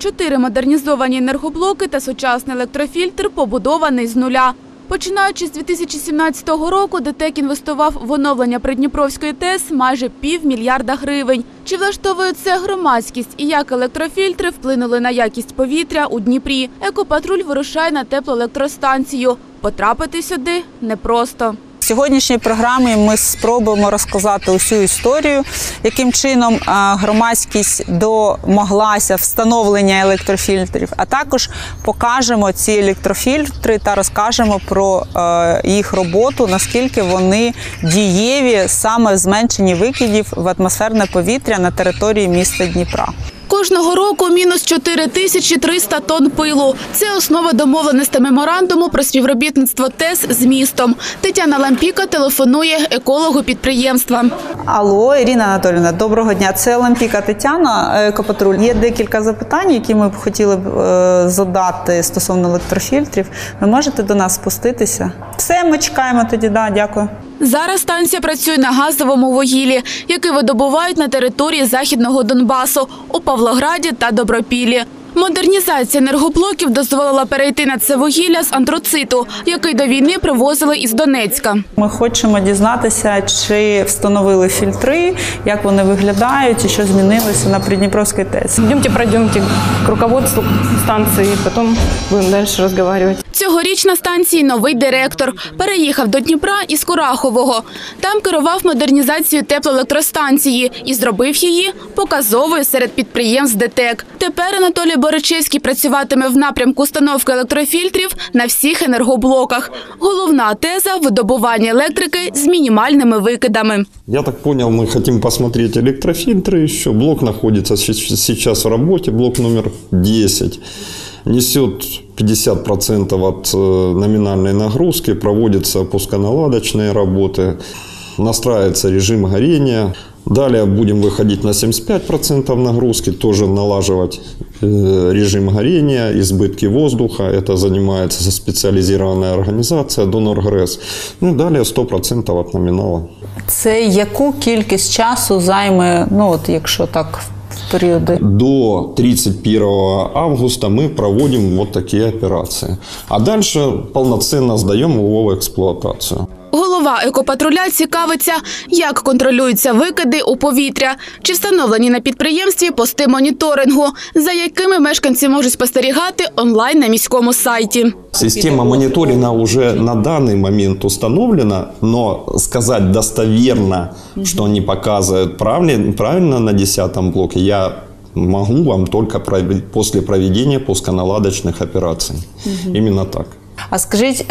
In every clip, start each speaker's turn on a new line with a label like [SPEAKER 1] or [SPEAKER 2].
[SPEAKER 1] 4 модернізовані енергоблоки та сучасний електрофільтр побудований з нуля. Починаючи з 2017 року, ДТЕК інвестував в оновлення Придніпровської ТЕС майже $500 мільярда гривень. Чи влаштовує це громадськість і як електрофільтри вплинули на якість повітря у Дніпрі? Екопатруль вирушає на теплоелектростанцію. Потрапити сюди непросто.
[SPEAKER 2] В сьогоднішній програмі ми спробуємо розказати усю історію, яким чином громадськість домоглася встановлення електрофільтрів, а також покажемо ці електрофільтри та розкажемо про їх роботу, наскільки вони дієві саме в зменшенні викидів в атмосферне повітря на території міста Дніпра.
[SPEAKER 1] Кожного року мінус 4300 тонн пилу. Це основа домовленостей меморандуму про співробітництво ТЕС з містом. Тетяна Лампіка телефонує екологу підприємства.
[SPEAKER 2] Алло, Ірина Анатоліївна, доброго дня. Це Лампіка Тетяна, Екопатруль. Є декілька запитань, які ми б хотіли задати стосовно електрофільтрів. Ви можете до нас спуститися? Все, ми чекаємо тоді, дякую.
[SPEAKER 1] Зараз станція працює на газовому вугіллі, яке видобувають на території Західного Донбасу, у Павлограді та Добропіллі. Модернізація енергоблоків дозволила перейти на це вугілля з антрациту, який до війни привозили із Донецька.
[SPEAKER 2] Ми хочемо дізнатися, чи встановили фільтри, як вони виглядають і що змінилося на Придніпровській ТЕС.
[SPEAKER 3] Пройдемте к руководству станції, потім будемо далі розмовляти.
[SPEAKER 1] Цьогоріч на станції новий директор. Переїхав до Дніпра із Курахового. Там керував модернізацією теплоелектростанції і зробив її показовою серед підприємств ДТЕК. Тепер Анатолій Боричевський працюватиме в напрямку установки електрофільтрів на всіх енергоблоках. Головна теза – видобування електрики з мінімальними викидами.
[SPEAKER 4] Я так понял, мы хотим посмотреть электрофильтры еще. Блок находится сейчас в работе, блок номер 10. Несет 50% от номинальной нагрузки, проводятся пусконаладочные работы, настраивается режим горения. Далее будем выходить на 75% нагрузки, тоже налаживать режим горения, избытки воздуха. Это занимается специализированная организация «Донор-ГРЭС». Ну и далее 100% от номинала.
[SPEAKER 2] Це яку кількість часу займе, якщо так, в періоди?
[SPEAKER 4] До 31 августа мы проводим вот такие операции. А дальше полноценно сдаем его в эксплуатацию.
[SPEAKER 1] Голова екопатруля цікавиться, як контролюються викиди у повітря, чи встановлені на підприємстві пости моніторингу, за якими мешканці можуть спостерігати онлайн на міському сайті.
[SPEAKER 4] Система мониторинга уже на данный момент установлена, но сказать достоверно, что они показывают правильно на 10-м блоке, я могу вам только после проведения пусконаладочных операций. Именно так.
[SPEAKER 2] А скажіть,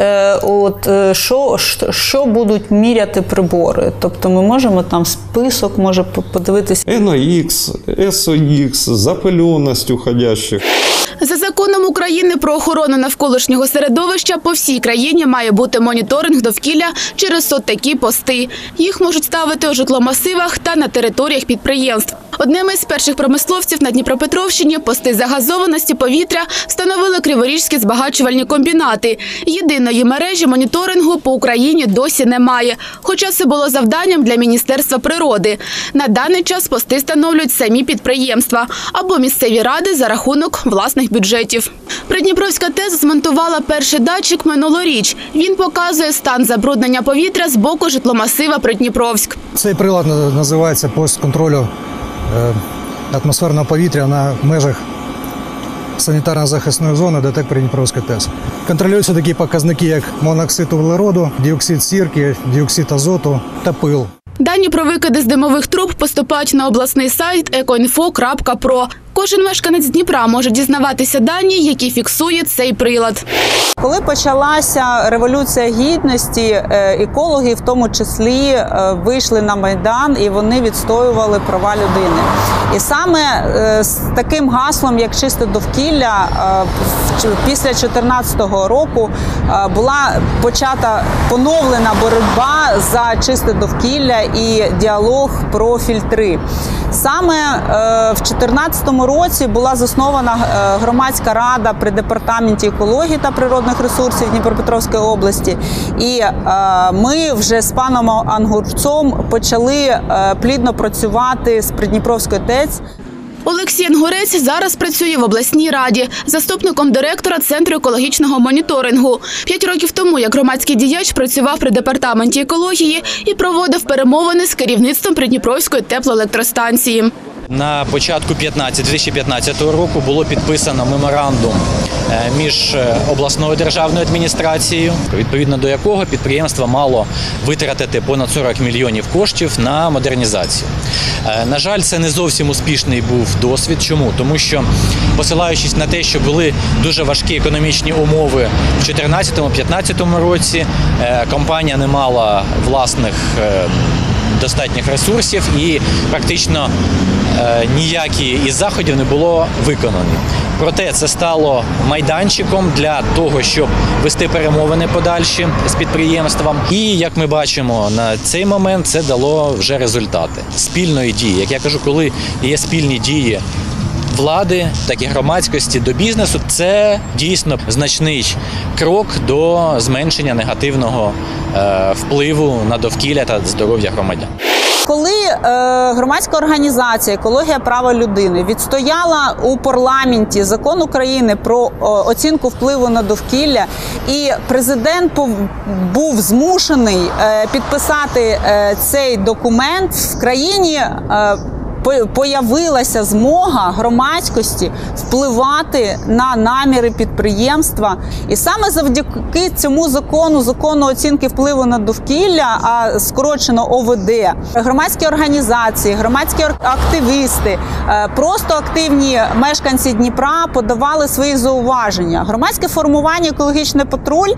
[SPEAKER 2] що будуть міряти прибори? Тобто ми можемо там список, може подивитися?
[SPEAKER 4] NOx, SOx, запиленность уходящих.
[SPEAKER 1] За законом України про охорону навколишнього середовища по всій країні має бути моніторинг довкілля через такі пости. Їх можуть ставити у житломасивах та на територіях підприємств. Одними з перших промисловців на Дніпропетровщині пости загазованості повітря встановили Криворізькі збагачувальні комбінати. Єдиної мережі моніторингу по Україні досі немає, хоча це було завданням для Міністерства природи. На даний час пости встановлюють самі підприємства або місцеві ради за рахунок власних бюджетів. Придніпровська ТЕС змонтувала перший датчик минулоріч. Він показує стан забруднення повітря з боку житломасива Придніпровськ.
[SPEAKER 5] Цей прилад називається пост контролю атмосферного повітря на межах санітарно-захисної зони ДТЕК Придніпровської ТЕС. Контролюються такі показники, як моноксид вуглероду, діоксид сірки, діоксид азоту та пил.
[SPEAKER 1] Дані про викиди з димових труб поступають на обласний сайт ecoinfo.pro. Кожен мешканець Дніпра може дізнаватися дані, які фіксує цей прилад.
[SPEAKER 2] Коли почалася Революція Гідності, екологи в тому числі вийшли на Майдан і вони відстоювали права людини. І саме з таким гаслом, як чисте довкілля, після 2014 року була почата поновлена боротьба за чисте довкілля і діалог про фільтри. Саме в 2014 році була заснована громадська рада при департаменті екології та природних ресурсів Дніпропетровської області. І ми вже з паном Ангурцом почали плідно працювати з Придніпровською ТЕЦ.
[SPEAKER 1] Олексій Янгурець зараз працює в обласній раді заступником директора Центру екологічного моніторингу. 5 років тому, як громадський діяч, працював при департаменті екології і проводив перемовини з керівництвом Придніпровської теплоелектростанції.
[SPEAKER 6] На початку 2015 року було підписано меморандум між обласною державною адміністрацією, відповідно до якого підприємство мало витратити понад 40 мільйонів коштів на модернізацію. На жаль, це не зовсім успішний був досвід. Чому? Тому що, посилаючись на те, що були дуже важкі економічні умови в 2014-2015 році, компанія не мала власних достатніх ресурсів і практично ніякі із заходів не було виконані. Проте це стало майданчиком для того, щоб вести перемовини подальші з підприємством. І, як ми бачимо, на цей момент це дало вже результати спільної дії. Як я кажу, коли є спільні дії влади, так і громадськості до бізнесу, це дійсно значний крок до зменшення негативного впливу на довкілля та здоров'я громадян.
[SPEAKER 2] Коли громадська організація «Екологія. Права людини» відстояла у парламенті закон України про оцінку впливу на довкілля, і президент був змушений підписати цей документ, в країні появилася змога громадськості впливати на наміри підприємства. І саме завдяки цьому закону оцінки впливу на довкілля, а скорочено ОВД, громадські організації, громадські активісти, просто активні мешканці Дніпра подавали свої зауваження. Громадське формування «Екологічний патруль»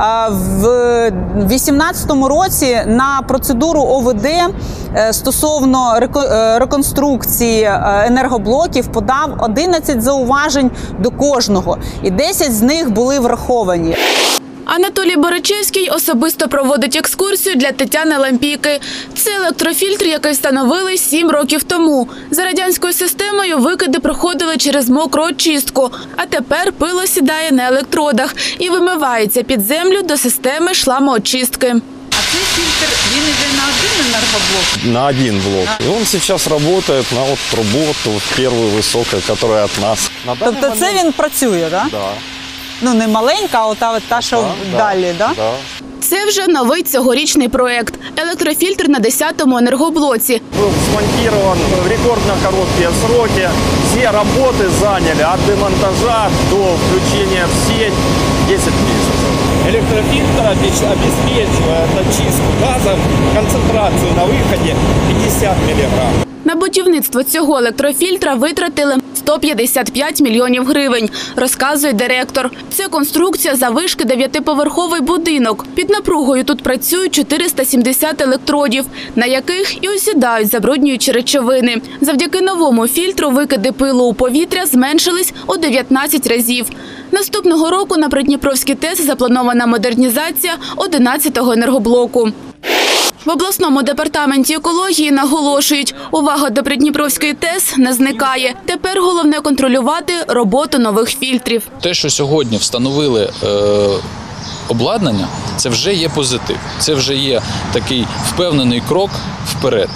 [SPEAKER 2] в 2018 році на процедуру ОВД стосовно реконструкції енергоблоків подав 11 зауважень до кожного, і 10 з них були враховані.
[SPEAKER 1] Анатолій Боричевський особисто проводить екскурсію для Тетяни Лампійки. Це електрофільтр, який встановили 7 років тому. За радянською системою викиди проходили через мокру очистку, а тепер пило сідає на електродах і вимивається під землю до системи шламоочистки.
[SPEAKER 2] А цей фільтр, він іде на один енергоблок?
[SPEAKER 4] На один блок. И он сейчас работает на вот трубу, вот первую высокую, которая от нас.
[SPEAKER 2] Тобто це він працює, так?
[SPEAKER 4] Да.
[SPEAKER 2] Ну, не маленька, а та, що далі, так?
[SPEAKER 4] Да.
[SPEAKER 1] Це вже новий цьогорічний проект – електрофільтр на 10-му енергоблоці.
[SPEAKER 7] Был смонтирован в рекордно короткие сроки. Все работы заняли от демонтажа до включения в сеть 10 месяцев. Электрофильтр обеспечивает очистку газов, концентрацию на выходе 50 мг.
[SPEAKER 1] На будівництво цього електрофільтра витратили 155 мільйонів гривень, розказує директор. Це конструкція заввишки 9-поверховий будинок. Під напругою тут працюють 470 електродів, на яких і осідають забруднюючі речовини. Завдяки новому фільтру викиди пилу у повітря зменшились у 19 разів. Наступного року на Придніпровській ТЕС запланована модернізація 11-го енергоблоку. В обласному департаменті екології наголошують, увага до Придніпровської ТЕС не зникає. Тепер головне контролювати роботу нових фільтрів.
[SPEAKER 8] Те, що сьогодні встановили обладнання, це вже є позитив. Це вже є такий впевнений крок вперед.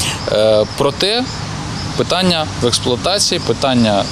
[SPEAKER 8] Проте питання в експлуатації, питання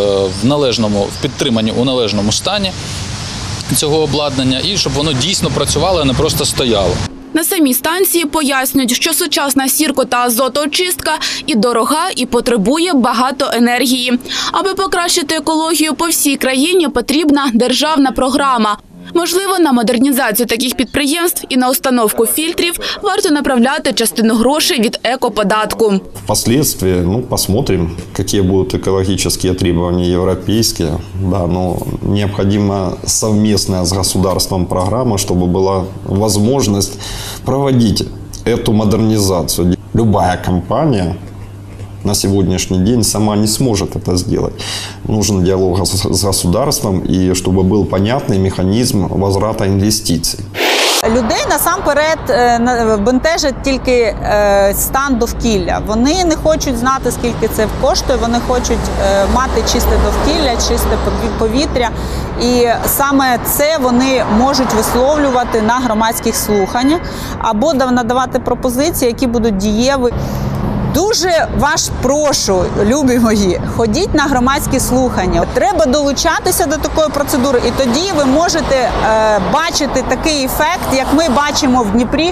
[SPEAKER 8] в підтриманні у належному стані цього обладнання і щоб воно дійсно працювало, а не просто стояло.
[SPEAKER 1] На самій станції пояснюють, що сучасна сірко- та азотоочистка і дорога, і потребує багато енергії. Аби покращити екологію по всій країні, потрібна державна програма. Можливо, на модернізацію таких підприємств і на установку фільтрів варто направляти частину грошей від екоподатку.
[SPEAKER 4] Впоследствии, посмотрим, какие будут экологические требования европейские. Да, но необходима совместная с государством программа, чтобы была возможность проводить эту модернизацию. Любая компания на сегодняшний день сама не сможет это сделать. Нужен диалог с государством и чтобы был понятный механизм возврата инвестиций.
[SPEAKER 2] Людей насамперед бентежить тільки стан довкілля. Вони не хочуть знати, скільки це коштує, вони хочуть мати чисте довкілля, чисте повітря. І саме це вони можуть висловлювати на громадських слуханнях або надавати пропозиції, які будуть дієві. Дуже вас прошу, любі мої, ходіть на громадські слухання. Треба долучатися до такої процедури, і тоді ви можете бачити такий ефект, як ми бачимо в Дніпрі.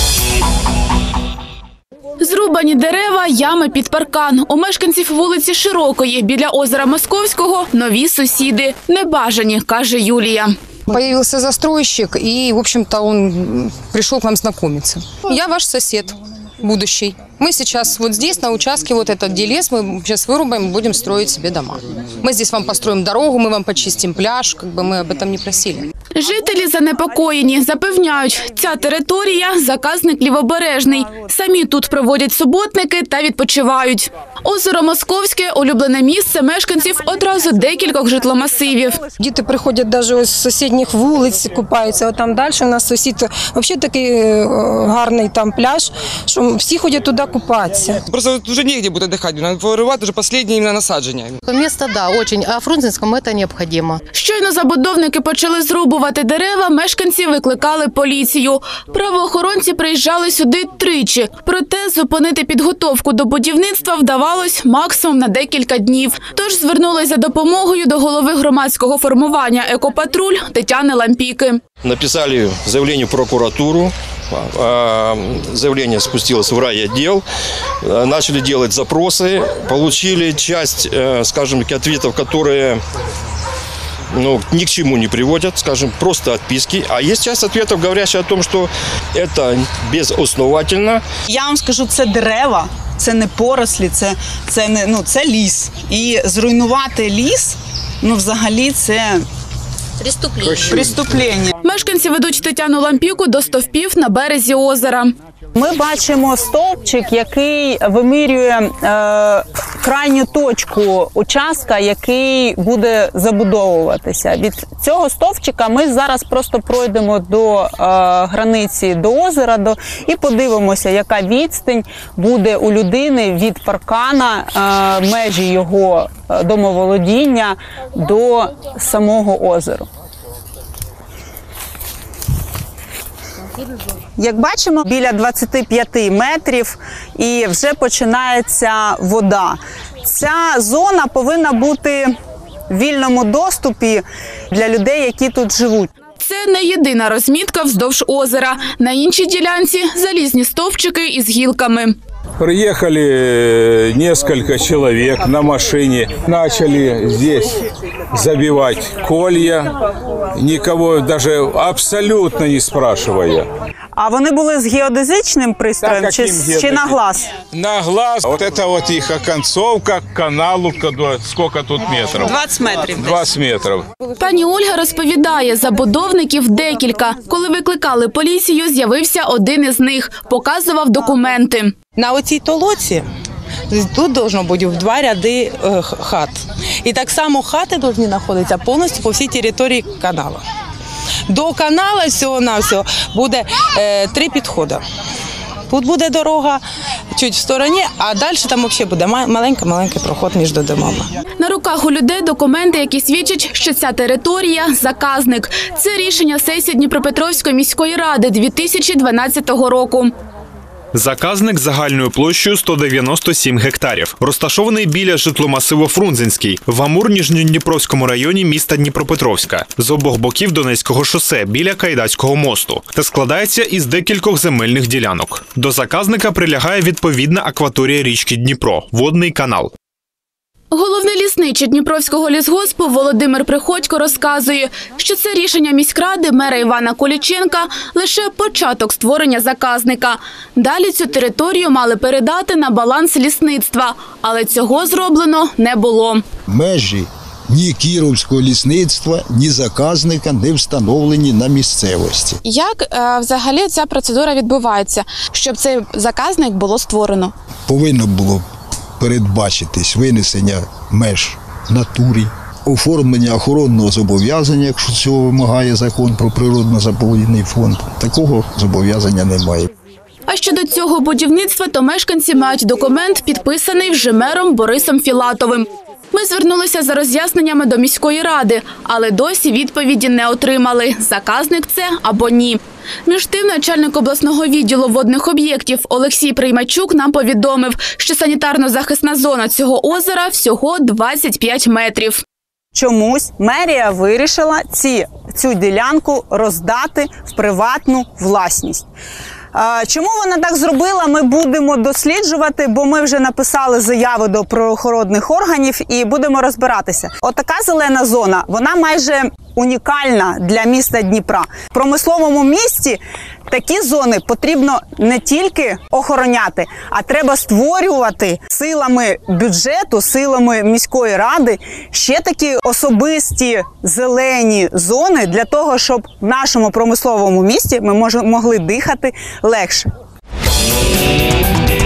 [SPEAKER 1] Зрубані дерева, ями під паркан. У мешканців вулиці Широкої біля озера Московського нові сусіди. Небажані, каже Юлія.
[SPEAKER 9] Появился застройщик, и, в общем-то, он пришел к нам знакомиться. Я ваш сосед будущий. Мы сейчас вот здесь, на участке, вот этот где лес, мы сейчас вырубаем и будем строить себе дома. Мы здесь вам построим дорогу, мы вам почистим пляж, как бы мы об этом не просили.
[SPEAKER 1] Жителі занепокоєні. Запевняють, ця територія – заказник Лівобережний. Самі тут проводять суботники та відпочивають. Озеро Московське – улюблене місце мешканців одразу декількох житломасивів.
[SPEAKER 9] Діти приходять навіть з сусідніх вулиць, купаються. От там далі у нас сусід, взагалі такий гарний там пляж, що всі ходять туди купатися.
[SPEAKER 10] Просто вже негде буде дихати, треба виривати вже останні іменно насадження.
[SPEAKER 11] Місто, да, дуже, а Фрунзенському це необхідно.
[SPEAKER 1] Щойно забудовники почали зрубувати дерева, мешканці викликали поліцію. Правоохоронці приїжджали сюди тричі. Проте зупинити підготовку до будівництва вдавалось максимум на декілька днів. Тож звернулись за допомогою до голови громадського формування «Екопатруль» Тетяни Лампіки.
[SPEAKER 7] Написали заявление в прокуратуру. Заявление спустилось в райотдел. Начали делать запросы. Получили часть, скажем, ответов, которые ни к чему не приводят, скажем, просто отписки. А есть часть ответов, говорящих о том, что это безосновательно.
[SPEAKER 2] Я вам скажу, це дерева, це не порослі, це ліс. І зруйнувати ліс, взагалі це преступлення.
[SPEAKER 1] Мешканці ведуть Тетяну Лампіку до стовпів на березі озера.
[SPEAKER 2] Ми бачимо стовпчик, який вимірює крайню точку участка, який буде забудовуватися. Від цього стовпчика ми зараз просто пройдемо до границі, до озера і подивимося, яка відстань буде у людини від паркана, межі його домоволодіння до самого озера. Як бачимо, біля 25 метрів і вже починається вода. Ця зона повинна бути в вільному доступі для людей, які тут живуть.
[SPEAKER 1] Це не єдина розмітка вздовж озера. На іншій ділянці – залізні стовпчики із гілками.
[SPEAKER 12] Приехали несколько человек на машине, начали здесь забивать колья, никого даже абсолютно не спрашивая.
[SPEAKER 2] А вони були з геодезичним пристроєм чи на глаз?
[SPEAKER 12] На глаз. Вот это вот их оконцовка к каналу, сколько тут метров?
[SPEAKER 2] 20 метрів.
[SPEAKER 12] 20 метрів.
[SPEAKER 1] Пані Ольга розповідає, забудовників декілька. Коли викликали поліцію, з'явився один із них, показував документи.
[SPEAKER 13] На оцій толоці тут должно бути в 2 ряди хат. І так само хати повинні знаходитися повністю по всій території каналу. До каналу всього-навсього буде 3 підходи. Тут буде дорога чуть в стороні, а далі там взагалі буде маленький проход між домами.
[SPEAKER 1] На руках у людей документи, які свідчать, що ця територія – заказник. Це рішення сесії Дніпропетровської міської ради 2012 року.
[SPEAKER 14] Заказник загальною площею 197 гектарів. Розташований біля житломасиву Фрунзенський в Амур-Ніжньодніпровському районі міста Дніпропетровська. З обох боків Донецького шосе біля Кайдацького мосту. Та складається із декількох земельних ділянок. До заказника прилягає відповідна акваторія річки Дніпро – водний канал.
[SPEAKER 1] Головний лісничий Дніпровського лісгоспу Володимир Приходько розказує, що це рішення міськради мера Івана Коліченка – лише початок створення заказника. Далі цю територію мали передати на баланс лісництва, але цього зроблено не було.
[SPEAKER 15] Межі ні Кіровського лісництва, ні заказника не встановлені на місцевості.
[SPEAKER 1] Як взагалі ця процедура відбувається, щоб цей заказник було створено?
[SPEAKER 15] Повинно було передбачитись винесення меж в натурі, оформлення охоронного зобов'язання, якщо цього вимагає закон про природно-заповідний фонд. Такого зобов'язання немає.
[SPEAKER 1] А щодо цього будівництва, то мешканці мають документ, підписаний вже мером Борисом Філатовим. Ми звернулися за роз'ясненнями до міської ради, але досі відповіді не отримали – заказник це або ні. Між тим, начальник обласного відділу водних об'єктів Олексій Приймачук нам повідомив, що санітарно-захисна зона цього озера всього 25 метрів.
[SPEAKER 2] Чомусь мерія вирішила цю ділянку роздати в приватну власність. Чому вона так зробила, ми будемо досліджувати, бо ми вже написали заяви до правоохоронних органів і будемо розбиратися. Отака зелена зона, вона майже унікальна для міста Дніпра. В промисловому місті такі зони потрібно не тільки охороняти, а треба створювати силами бюджету, силами міської ради ще такі особисті зелені зони для того, щоб в нашому промисловому місті ми могли дихати легше.